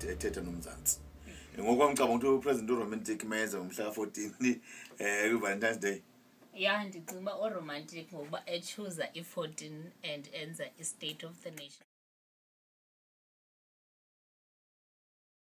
ethetha nomzantsi ngokwamcaba ukuthi upresident uromantic meza ngomhla 14 ku-Valentine's Day. Yeah, ndicinga uba uromantic ngokuba echuza i-14 and enza i-state of the nation.